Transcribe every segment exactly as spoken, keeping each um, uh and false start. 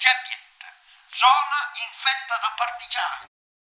Cerchietta, zona infetta da partigiani.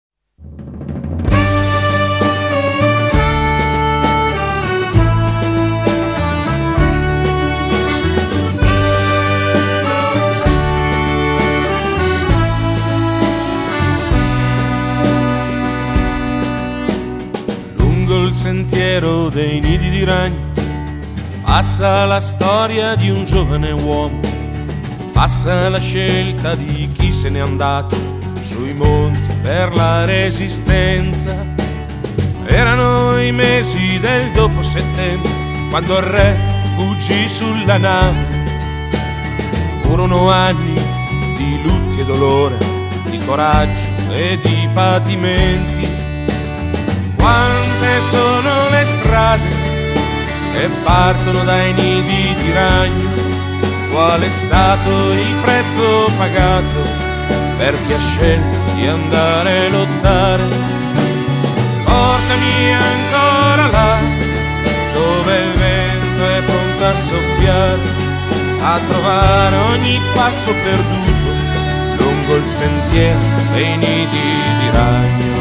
Il sentiero dei nidi di ragno passa la storia di un giovane uomo, passa la scelta di chi se n'è andato sui monti per la resistenza. Erano i mesi del dopo settembre, quando il re fuggì sulla nave. Furono anni di lutti e dolore, di coraggio e di patimenti. Quante sono le strade che partono dai nidi di ragno, qual è stato il prezzo pagato per chi ha scelto di andare a lottare. Portami ancora là, dove il vento è pronto a soffiare, a trovare ogni passo perduto lungo il sentiero dei nidi di ragno.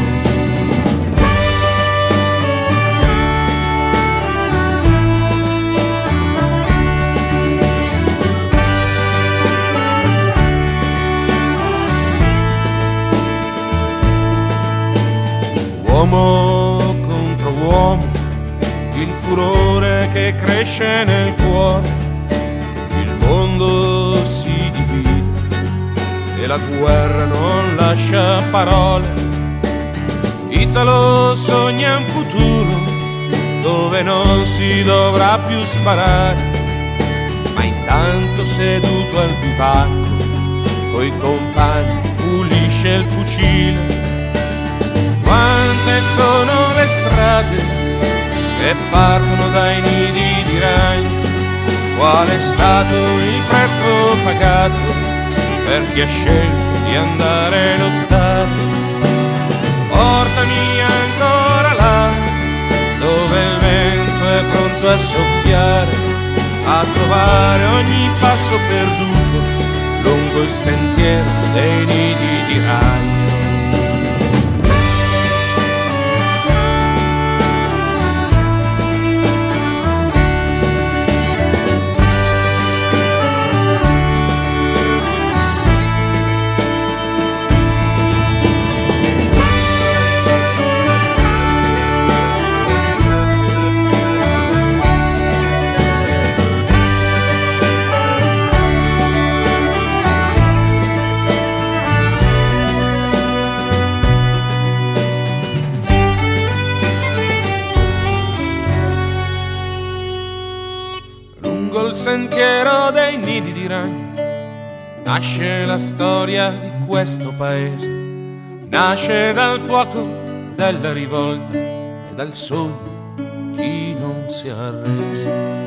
Uomo contro uomo, il furore che cresce nel cuore, il mondo si divide e la guerra non lascia parole. Italo sogna un futuro dove non si dovrà più sparare, ma intanto seduto al bivacco coi compagni pulisce il fucile. Quante sono le strade che partono dai nidi di ragno, qual è stato il prezzo pagato per chi ha scelto di andare a lottare. Portami ancora là, dove il vento è pronto a soffiare, a trovare ogni passo perduto lungo il sentiero dei nidi di ragno. Lungo il sentiero dei nidi di ragno nasce la storia di questo paese, nasce dal fuoco della rivolta e dal sogno chi non si è arreso.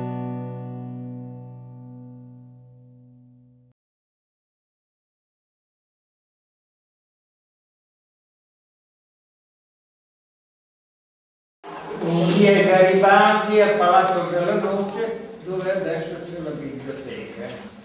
Un dia Garibaldi a Palazzo della Noce, dove adesso c'è la biblioteca,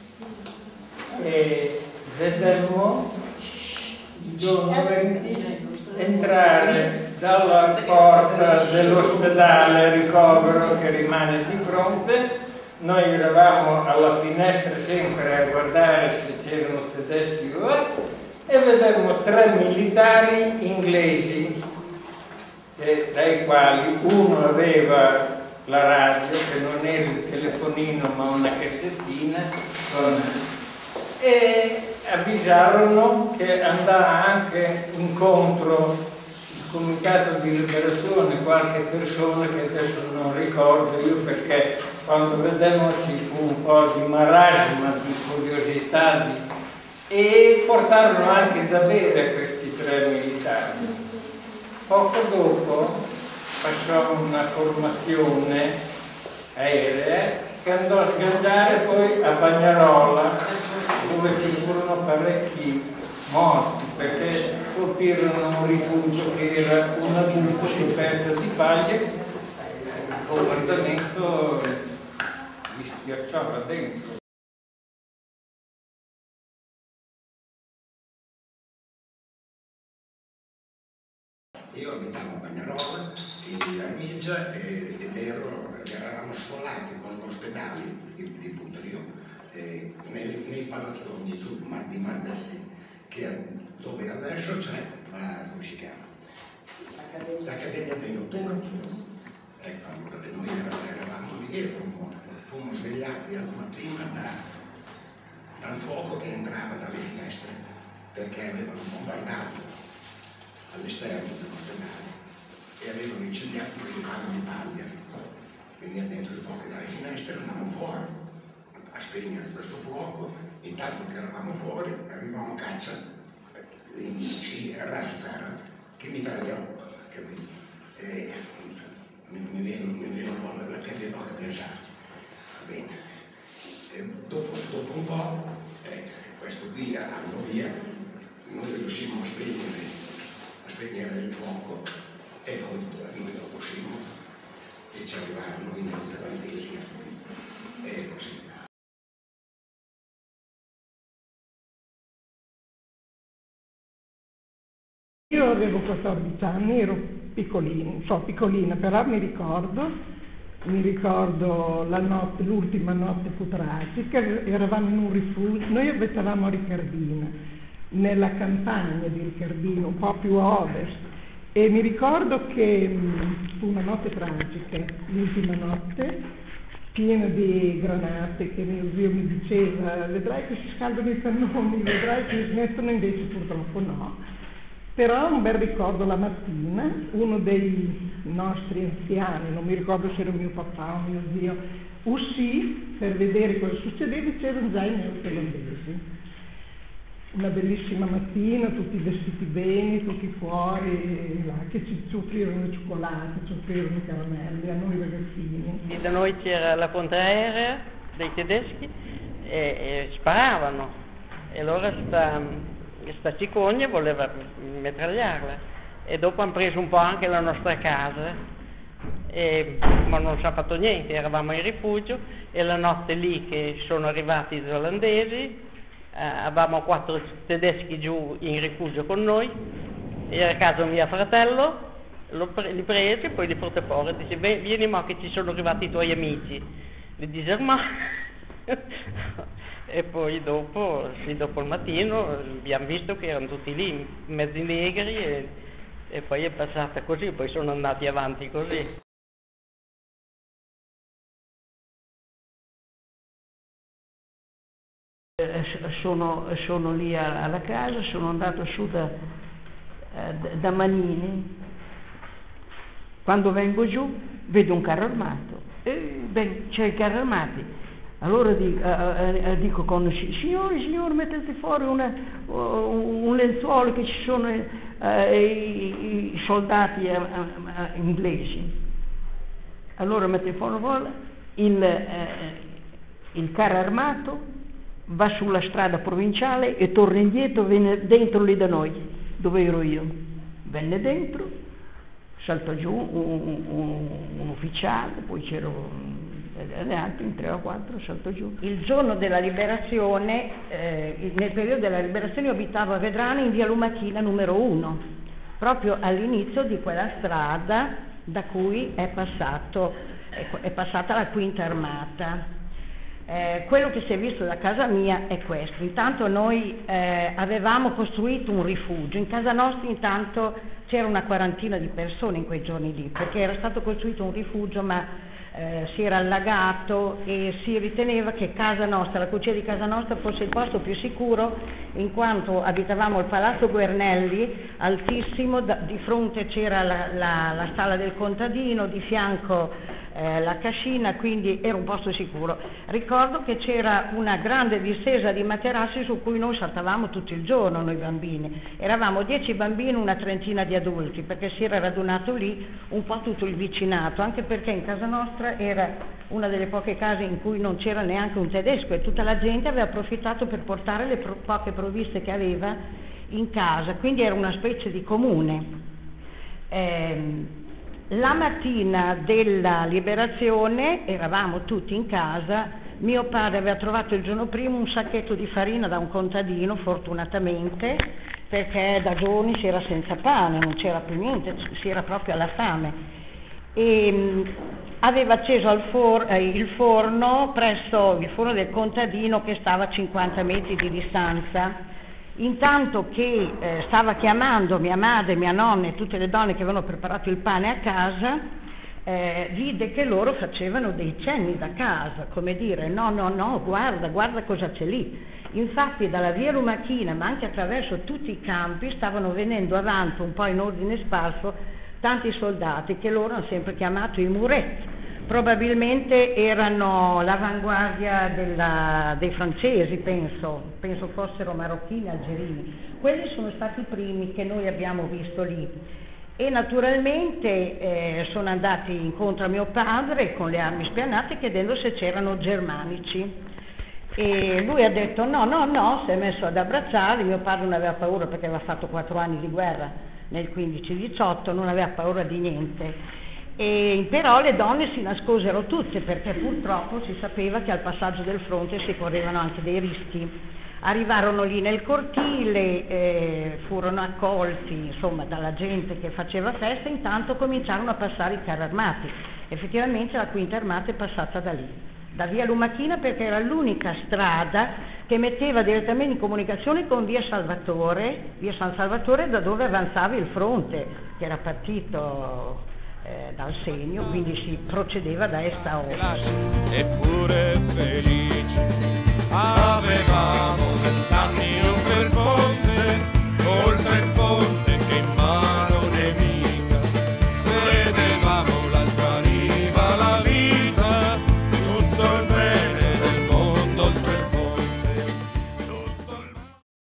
e vedemmo il giorno venti entrare dalla porta dell'ospedale ricovero che rimane di fronte. Noi eravamo alla finestra sempre a guardare se c'erano tedeschi o eh, e vedemmo tre militari inglesi, eh, dai quali uno aveva la radio, che non era il telefonino ma una cassettina, con... e avvisarono che andava anche incontro il Comitato di Liberazione, qualche persona che adesso non ricordo io, perché quando vedemmo ci fu un po' di marasma, di curiosità, di... e portarono anche da bere questi tre militari. Poco dopo passò una formazione aerea che andò a sganciare poi a Bagnarola, dove ci furono parecchi morti perché colpirono un rifugio che era un adulto coperto di paglia, il bombardamento li schiacciava dentro. io abitavo a Bagnarola, in Amigia, ed ero, eravamo sfollati con l'ospedale di, di Puterio, eh, nei, nei palazzoni di Mardassi, che dove adesso c'è la, come si chiama? L'Accademia dei Notturni. Ecco, allora noi eravamo lì e fummo, fummo svegliati al mattino da, dal fuoco che entrava dalle finestre, perché avevano bombardato all'esterno dell'ospedale e avevano incendiato quei panni di paglia. Veniva dentro il fuoco dalle finestre, andavamo fuori a spegnere questo fuoco. Intanto che eravamo fuori, arrivavamo a caccia, in sì, a raso terra, che mi tagliò, capito? E, mi, mi, viene, mi viene un po' la pelle d'oca a pensarci. Va bene. E dopo, dopo un po', eh, questo qui andò via, noi riuscimmo a spegnere, a spegnere il fuoco e poi noi lo uscimmo e ci arrivarono i neozelandesi e così. Io avevo quattordici anni, ero piccolina, so piccolina, però mi ricordo, mi ricordo la notte, l'ultima notte fu tragica, eravamo in un rifugio, noi abitavamo a Ricardina, nella campagna di Ricardina, un po' più a ovest, e mi ricordo che mh, fu una notte tragica, l'ultima notte, piena di granate, che mio zio mi diceva, vedrai che si scaldano i cannoni, vedrai che smettono, invece purtroppo no. Però un bel ricordo la mattina, uno dei nostri anziani, non mi ricordo se era mio papà o mio zio, uscì per vedere cosa succedeva e c'erano già i neozelandesi. Una bellissima mattina, tutti vestiti bene, tutti fuori, là, che ci, ci offrirono le cioccolate, ci offrirono i caramelli, a noi ragazzini. Da noi c'era la contraerea dei tedeschi e, e sparavano, e allora sta... Questa cicogna voleva mitragliarla e dopo hanno preso un po' anche la nostra casa, e, ma non ci ha fatto niente, eravamo in rifugio e la notte lì che sono arrivati gli olandesi, eh, avevamo quattro tedeschi giù in rifugio con noi, era a casa mio fratello, lo pre- li prese e poi li portò fuori, dice vieni ma che ci sono arrivati i tuoi amici, li disarmò. E poi dopo, sì, dopo il mattino abbiamo visto che erano tutti lì, mezzi negri, e, e poi è passata così, poi sono andati avanti così. Sono, sono lì alla casa, sono andato su da, da Manini, quando vengo giù vedo un carro armato, e beh, c'è i carri armati. Allora dico, eh, dico con signori, signori, mettete fuori una, un, un lenzuolo che ci sono eh, i, i soldati eh, eh, inglesi. Allora mette fuori il, eh, il carro armato, va sulla strada provinciale e torna indietro, viene dentro lì da noi, dove ero io. Venne dentro, saltò giù un, un, un ufficiale, poi c'ero le altre in tre o quattro, salto giù. Il giorno della liberazione, eh, nel periodo della liberazione io abitavo a Vedrano in via Lumachina numero uno, proprio all'inizio di quella strada da cui è, passato, è, è passata la quinta armata. Eh, quello che si è visto da casa mia è questo. Intanto noi eh, avevamo costruito un rifugio, in casa nostra intanto c'era una quarantina di persone in quei giorni lì, perché era stato costruito un rifugio ma Eh, si era allagato e si riteneva che casa nostra, la cucina di casa nostra fosse il posto più sicuro, in quanto abitavamo il palazzo Guernelli altissimo, da, di fronte c'era la, la, la stalla del contadino, di fianco eh, la cascina, quindi era un posto sicuro. Ricordo che c'era una grande distesa di materassi su cui noi saltavamo tutto il giorno, noi bambini. Eravamo dieci bambini, una trentina di adulti, perché si era radunato lì un po' tutto il vicinato, anche perché in casa nostra era una delle poche case in cui non c'era neanche un tedesco e tutta la gente aveva approfittato per portare le pro- poche provviste che aveva in casa, quindi era una specie di comune. Eh, la mattina della liberazione eravamo tutti in casa, mio padre aveva trovato il giorno prima un sacchetto di farina da un contadino, fortunatamente, perché da giorni si era senza pane, non c'era più niente, si era proprio alla fame. E mh, aveva acceso al for- eh, il forno presso il forno del contadino che stava a cinquanta metri di distanza. Intanto che eh, stava chiamando mia madre, mia nonna e tutte le donne che avevano preparato il pane a casa, eh, vide che loro facevano dei cenni da casa, come dire no, no, no, guarda, guarda cosa c'è lì. Infatti dalla via Lumachina, ma anche attraverso tutti i campi, stavano venendo avanti un po' in ordine sparso tanti soldati che loro hanno sempre chiamato i muretti. Probabilmente erano l'avanguardia della, dei francesi, penso, penso fossero marocchini, algerini. Quelli sono stati i primi che noi abbiamo visto lì. E naturalmente eh, sono andati incontro a mio padre con le armi spianate chiedendo se c'erano germanici. E lui ha detto no, no, no, si è messo ad abbracciare. Mio padre non aveva paura perché aveva fatto quattro anni di guerra nel quindici diciotto, non aveva paura di niente. E però le donne si nascosero tutte perché purtroppo si sapeva che al passaggio del fronte si correvano anche dei rischi. Arrivarono lì nel cortile, eh, furono accolti insomma dalla gente che faceva festa, intanto cominciarono a passare i carri armati. Effettivamente la quinta armata è passata da lì, da via Lumachina, perché era l'unica strada che metteva direttamente in comunicazione con via Salvatore, via San Salvatore, da dove avanzava il fronte, che era partito Eh, dal segno, quindi si procedeva da est a ovest. Eppure felici avevamo vent'anni oltre il ponte, oltre il ponte che in mano nemica vedevamo l'altra riva, la vita, tutto il bene del mondo oltre il ponte, tutto il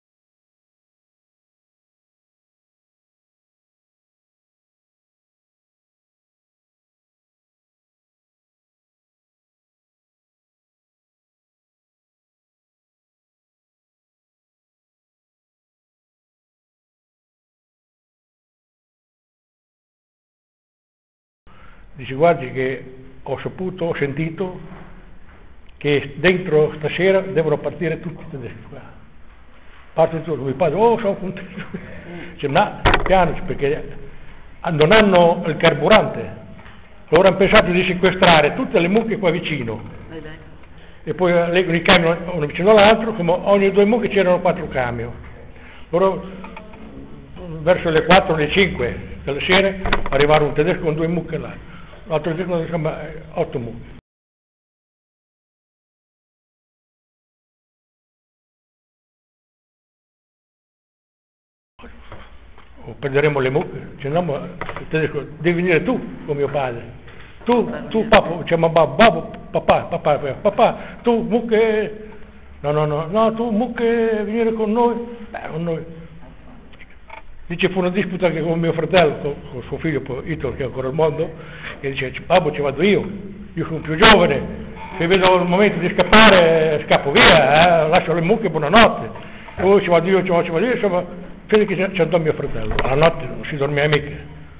Dice guardi che ho saputo, ho sentito che dentro stasera devono partire tutti i tedeschi qua. Parte tutto, mio padre, oh sono contento. Dice no, piano, perché non hanno il carburante. Allora hanno pensato di sequestrare tutte le mucche qua vicino. E poi leggono i camion uno vicino all'altro, come ogni due mucche c'erano quattro camion. Loro verso le quattro, le cinque della sera arrivarono un tedesco con due mucche là. L'altro giorno insomma otto mucche. O perderemo le mucche, dice no, ma il tedesco devi venire tu con mio padre. Tu, tu papà, chiama babbo, babbo, papà, papà, papà, tu mucche, no, no, no, no, tu mucche venire con noi, beh, con noi. Dice fu una disputa anche con mio fratello, con, con suo figlio Italo che è ancora al mondo, e dice babbo ci vado io, io sono più giovane, se vedo il momento di scappare scappo via, eh, lascio le mucche, buonanotte, poi ci vado io, ci vado, ci vado io, insomma, fino che ci andò mio fratello, alla notte non si dormiva mica,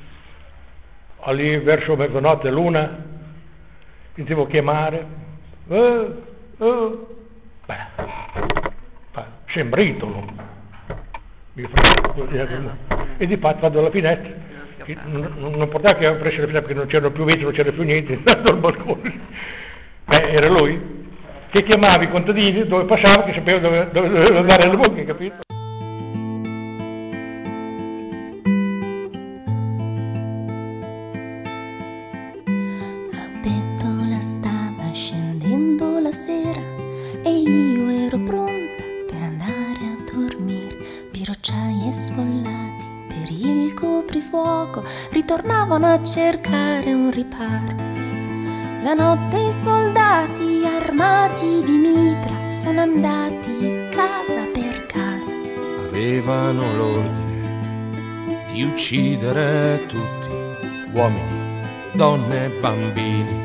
lì verso mezzanotte, l'una, sentivo chiamare, eh, eh, beh, sembra Italo. E di fatto vado alla finestra, non, non portava che aveva preso la finestra perché non c'erano più vetri, non c'era più niente, andato al balcone. Beh, era lui che chiamava i contadini dove passava, che sapeva dove, dove doveva andare alle mucche, capito? La bettola stava scendendo la sera e io ero pronta per andare a dormire. Birocciai e sfollati per il coprifuoco ritornavano a cercare un riparo. La notte i soldati armati di mitra sono andati casa per casa. Avevano l'ordine di uccidere tutti, uomini, donne, bambini.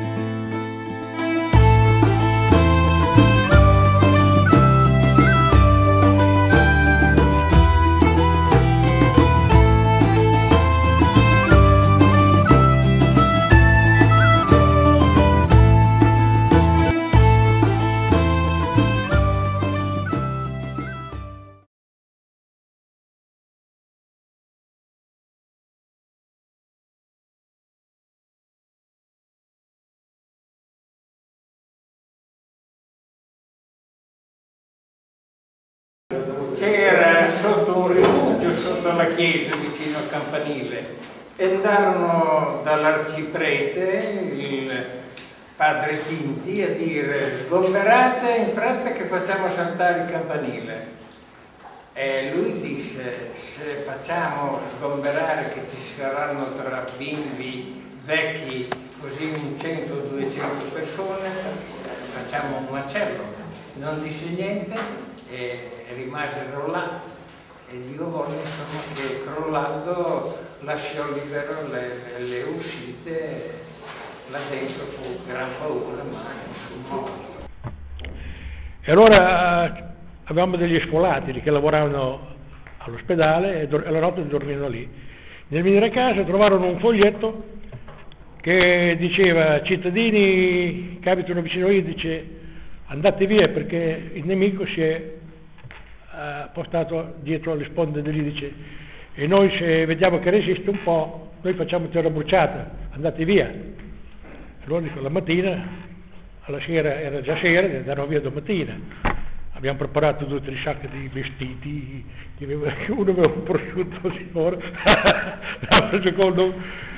c'era sotto un rifugio, sotto la chiesa, vicino al campanile. Andarono dall'arciprete, il padre Tinti, a dire: sgomberate in fretta che facciamo saltare il campanile. E lui disse: se facciamo sgomberare che ci saranno tra bimbi, vecchi, così un cento duecento persone, facciamo un macello. Non disse niente e rimasero là. E Dio volle insomma che crollando lasciò libero le, le, le uscite. Là dentro fu gran paura, ma nessun morto. E allora avevamo degli sfolatili che lavoravano all'ospedale e la notte dormivano lì. Nel venire a casa trovarono un foglietto che diceva: cittadini che abitano vicino a io, dice, andate via perché il nemico si è uh, postato dietro alle sponde dell'Idice e noi, se vediamo che resiste un po', noi facciamo terra bruciata, andate via. Allora dico, la mattina, alla sera, era già sera, e andarono via domattina. Abbiamo preparato due o tre sacche di vestiti, uno aveva un prosciutto, signore, l'altro secondo.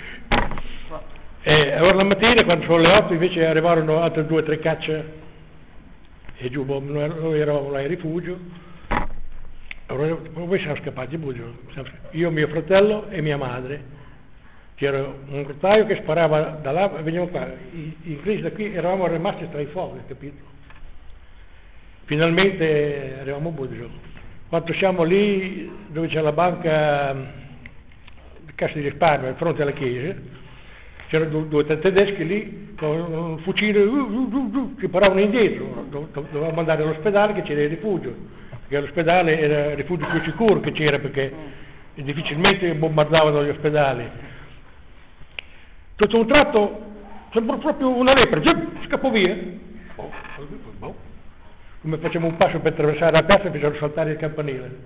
E allora la mattina, quando sono le otto, invece arrivarono altre due o tre cacce e giù, noi eravamo là in rifugio. Allora noi siamo scappati, io, mio fratello e mia madre. C'era un rotaio che sparava da là e venivamo qua. In crisi da qui eravamo rimasti tra i fuochi, capito? Finalmente arriviamo a Budrio. Quando siamo lì dove c'è la banca di Cassa di Risparmio, di fronte alla chiesa, c'erano due, due tre tedeschi lì con un fucile uh, uh, uh, uh, che paravano indietro. Dovevamo andare all'ospedale che c'era il rifugio, perché l'ospedale era il rifugio più sicuro che c'era, perché difficilmente bombardavano gli ospedali. Tutto un tratto sembrò proprio una lepre, scappò via. Oh, oh. Come facciamo un passo per attraversare la piazza e fecero saltare il campanile.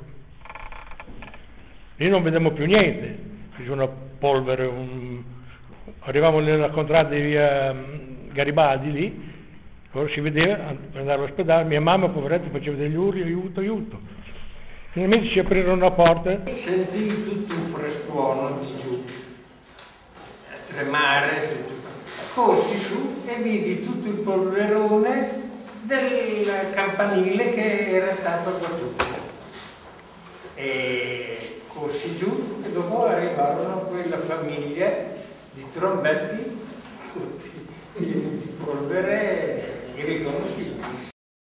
Lì non vediamo più niente, ci sono polvere, un... arrivavamo nella contrada di via Garibaldi lì, allora si vedeva, andare all'ospedale, mia mamma poveretta faceva degli urli, aiuto, aiuto. Finalmente ci aprirono una porta. Sentii tutto un frastuono di giù. Tremare, tutto. Corsi su e vidi tutto il polverone del campanile che era stato abbattuto. E corsi giù e dopo arrivarono quella famiglia di trombetti, tutti pieni di polvere irriconoscibili.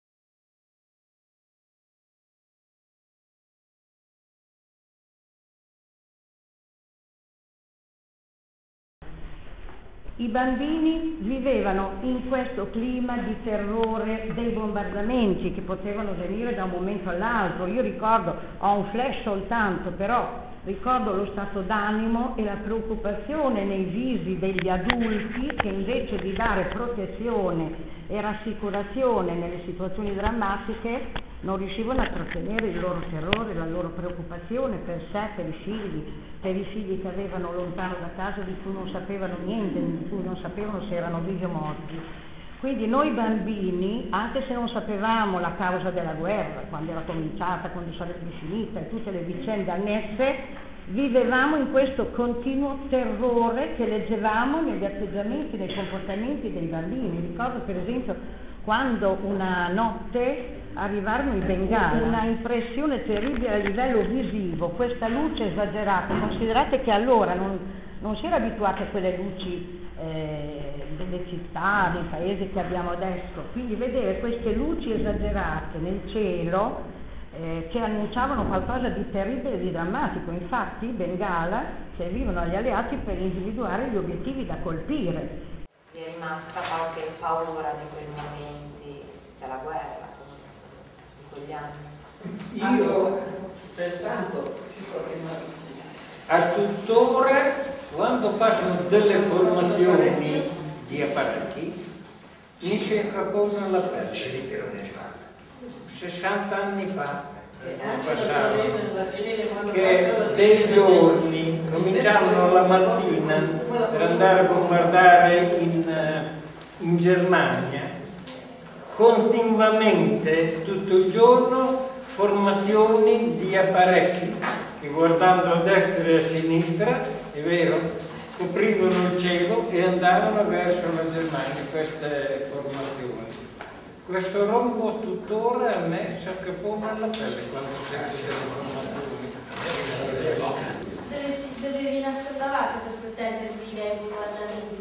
I bambini vivevano in questo clima di terrore dei bombardamenti che potevano venire da un momento all'altro. Io ricordo, ho un flash soltanto, però ricordo lo stato d'animo e la preoccupazione nei visi degli adulti che invece di dare protezione e rassicurazione nelle situazioni drammatiche non riuscivano a trattenere il loro terrore, la loro preoccupazione per sé, per i figli, per i figli che avevano lontano da casa, di cui non sapevano niente, di cui non sapevano se erano vivi o morti. Quindi noi bambini, anche se non sapevamo la causa della guerra, quando era cominciata, quando sarebbe finita e tutte le vicende annesse, vivevamo in questo continuo terrore che leggevamo negli atteggiamenti, nei comportamenti dei bambini. Ricordo per esempio quando una notte arrivarono i bengala, una impressione terribile a livello visivo, questa luce esagerata. Considerate che allora non, non si era abituati a quelle luci eh, delle città, dei paesi che abbiamo adesso, quindi vedere queste luci esagerate nel cielo eh, che annunciavano qualcosa di terribile e di drammatico. Infatti i bengala servivano agli alleati per individuare gli obiettivi da colpire. Vi è rimasta qualche paura di quei momenti della guerra? Io pertanto ci sono rimasti. A tuttora, quando passano delle formazioni di apparecchi, mi si accapona la pelle. sessanta anni fa passavano, che dei giorni cominciavano la mattina per andare a bombardare in, in Germania, continuamente tutto il giorno formavano formazioni di apparecchi che guardando a destra e a sinistra, è vero, coprivano il cielo e andavano verso la Germania, queste formazioni. Questo rombo tuttora a me si accapona alla pelle quando sento delle formazioni. Dove, dove vi nascondavate per proteggervi dai bombardamenti?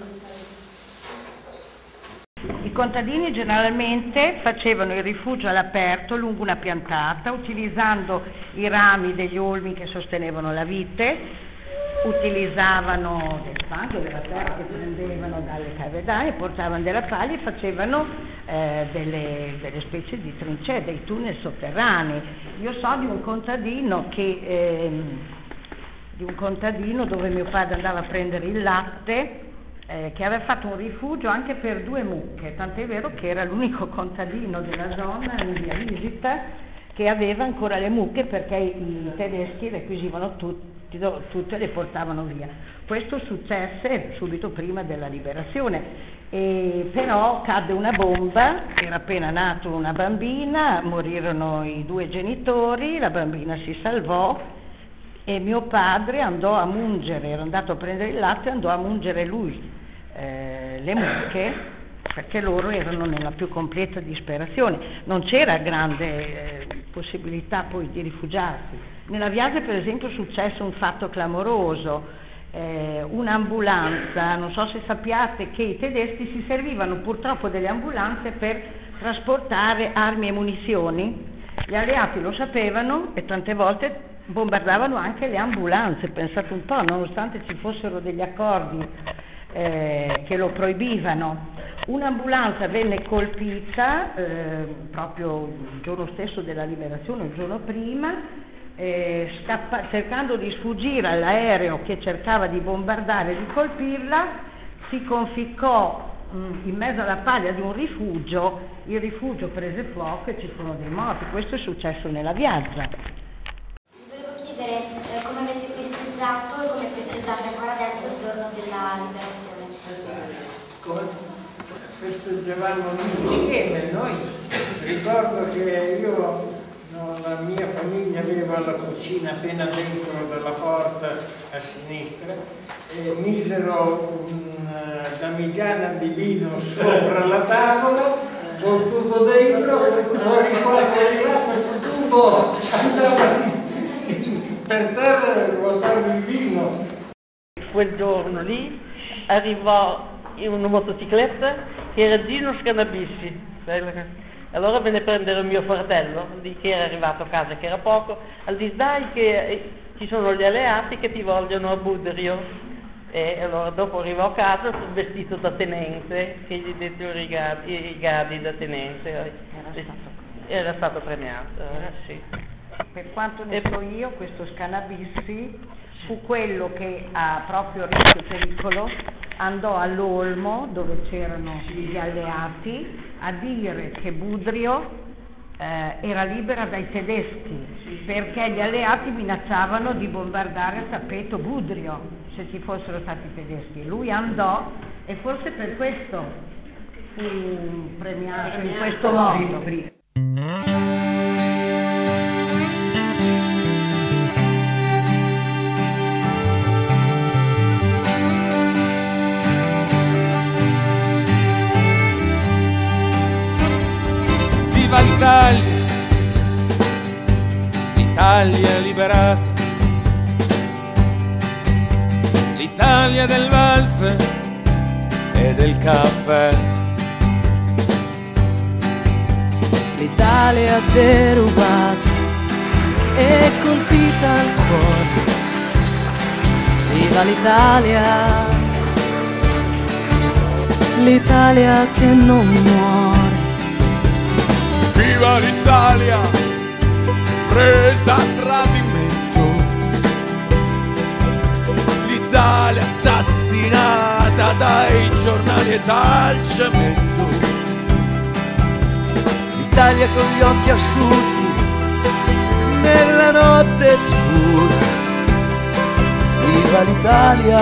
I contadini generalmente facevano il rifugio all'aperto lungo una piantata, utilizzando i rami degli olmi che sostenevano la vite, utilizzavano del fango, della terra che prendevano dalle cave d'aria, portavano della paglia e facevano eh, delle, delle specie di trincee, dei tunnel sotterranei. Io so di un contadino che ehm, di un contadino dove mio padre andava a prendere il latte, eh, che aveva fatto un rifugio anche per due mucche, tant'è vero che era l'unico contadino della zona in via visita che aveva ancora le mucche, perché i tedeschi le acquisivano tutte tutte le portavano via. Questo successe subito prima della liberazione, e però cadde una bomba, era appena nata una bambina, morirono i due genitori, la bambina si salvò e mio padre andò a mungere, era andato a prendere il latte e andò a mungere lui eh, le mucche, perché loro erano nella più completa disperazione, non c'era grande eh, possibilità poi di rifugiarsi. Nella Viaggio per esempio è successo un fatto clamoroso, eh, un'ambulanza, non so se sappiate che i tedeschi si servivano purtroppo delle ambulanze per trasportare armi e munizioni, gli alleati lo sapevano e tante volte bombardavano anche le ambulanze, pensate un po', nonostante ci fossero degli accordi eh, che lo proibivano. Un'ambulanza venne colpita eh, proprio il giorno stesso della liberazione, il giorno prima, Eh, scappa, cercando di sfuggire all'aereo che cercava di bombardare e di colpirla, si conficcò mh, in mezzo alla paglia di un rifugio, il rifugio prese fuoco e ci furono dei morti. Questo è successo nella Viaggia. Vi volevo chiedere eh, come avete festeggiato e come festeggiate ancora adesso il giorno della liberazione. Come festeggiavamo insieme noi, ricordo che io No, la mia famiglia aveva la cucina appena dentro dalla porta a sinistra e misero una damigiana di vino sopra la tavola, col tubo dentro, fuori qua che arrivava questo tubo andava per terra e ruotava il vino. Quel giorno lì arrivò in una motocicletta che era Gino Scanabissi. Allora venne a prendere mio fratello, che era arrivato a casa, che era poco, al disse dai che ci sono gli alleati che ti vogliono a Budrio. E allora dopo arrivò a casa vestito da tenente, che gli dettero i gradi, i gradi da tenente. Era stato, era stato premiato, eh, sì. Per quanto ne so io, questo Scanabissi fu quello che a proprio rischio e pericolo andò all'Olmo, dove c'erano gli alleati, a dire che Budrio eh, era libera dai tedeschi, perché gli alleati minacciavano di bombardare a tappeto Budrio se ci fossero stati tedeschi. Lui andò e forse per questo fu premiato in questo modo. Viva l'Italia, l'Italia liberata, l'Italia del valzer e del caffè. L'Italia derubata e colpita al cuore. Viva l'Italia, l'Italia che non muore. Viva l'Italia, presa a tradimento, l'Italia assassinata dai giornali e dal cemento, l'Italia con gli occhi asciutti nella notte scura. Viva l'Italia,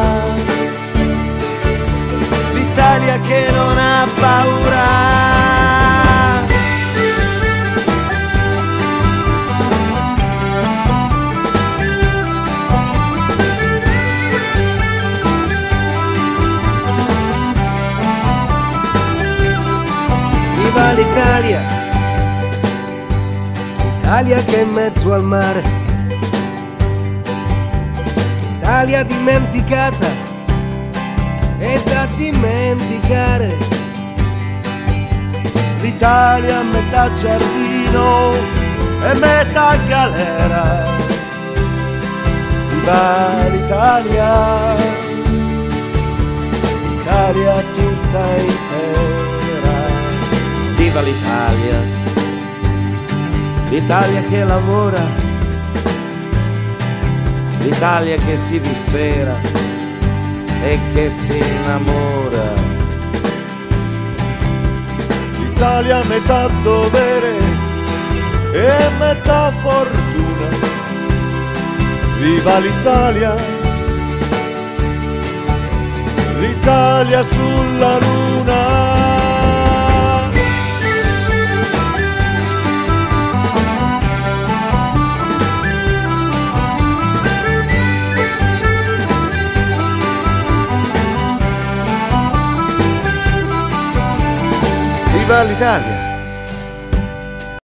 l'Italia che non ha paura. Italia che è in mezzo al mare, Italia dimenticata e da dimenticare, l'Italia metà giardino e metà galera. Viva l'Italia, l'Italia tutta intera. Viva l'Italia, l'Italia che lavora, l'Italia che si dispera e che si innamora. L'Italia metà dovere e metà fortuna. Viva l'Italia, l'Italia sulla luna. Viva l'Italia,